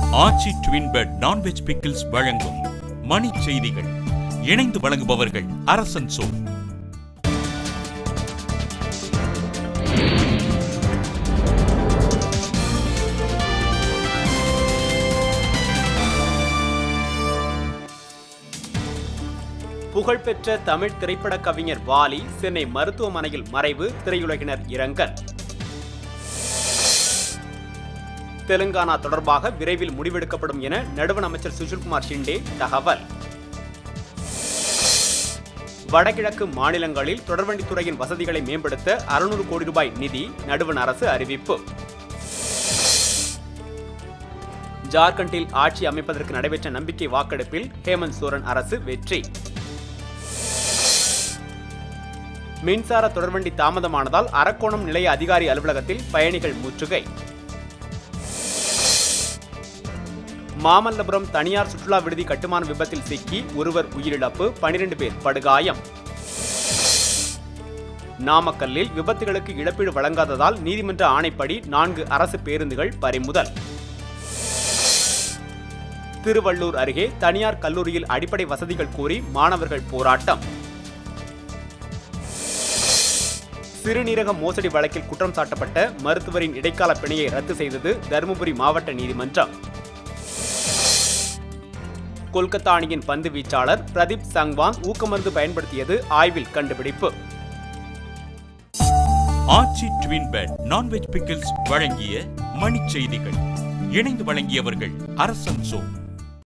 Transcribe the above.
ஆச்சி twin pet non veg pickles வழங்கும் மணி செய்திகள். இணைந்து வழங்குபவர்கள் அரசன் சோ. புகழ்பெற்ற தமிழ் திரைப்பட கவிஞர் வாலி சென்னை மருத்துவமனையில் மறைவு, திரையுலகினர் இரங்கல். தெலுங்கானா தொடர்பாக விரைவில் முடிவெடுக்கப்படும் என நடுவண் அமைச்சர் சுஷில்குமார் ஷிண்டே தகவல். வடகிழக்கு மாநிலங்களில் தொடர்வண்டித்துறையின் வசதிகளை மேம்படுத்த 600 கோடி ரூபாய் நிதி நடுவண் அரசு அறிவிப்பு. ஜார்க்கண்டில் ஆட்சி அமைப்பதற்கு நடைபெற்ற நம்பிக்கை வாக்கெடுப்பில் ஹேமந்த் சோரன் அரசு வெற்றி. மின்சார தொடர்வண்டி தாமதமானதால் அரக்கோணம் நிலைய அதிகாரி அலுவலகத்தில் பயணிகள் முற்றுகை. மாமல்லபுரம் தனியார் சுற்றுலா விடுதி கட்டுமான விபத்தில் சிக்கி ஒருவர் உயிரிழப்பு, 12 பேர் படுகாயம். நாமக்கல்லில் விபத்துகளுக்கு இழப்பீடு வழங்காததால் நீதிமன்ற ஆணைப்படி 4 அரசு பேருந்துகள் பறிமுதல். திருவள்ளூர் அருகே தனியார் கல்லூரியில் அடிப்படை வசதிகள் கோரி மாணவர்கள் போராட்டம். சிறுநீரக மோசடி வழக்கில் குற்றம் சாட்டப்பட்ட மருத்துவரின் இடைக்கால பிணையை ரத்து செய்தது தருமபுரி மாவட்ட நீதிமன்றம். கொல்கத்தா அணியின் பந்து வீச்சாளர் பிரதீப் சங்வான் ஊக்கமருந்து பயன்படுத்தியது ஆய்வில் கண்டுபிடிப்பு. Aachi twin pet non veg pickles வழங்கிய மணி செய்திகள். இணைந்து வழங்கியவர்கள் அரசன் சோ.